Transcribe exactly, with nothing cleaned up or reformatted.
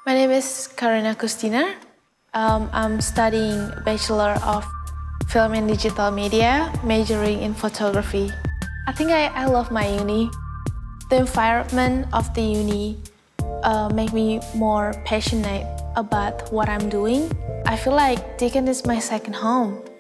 My name is Karina Kusdinar. Um, I'm studying Bachelor of Film and Digital Media, majoring in photography. I think I, I love my uni. The environment of the uni uh, make me more passionate about what I'm doing. I feel like Deakin is my second home.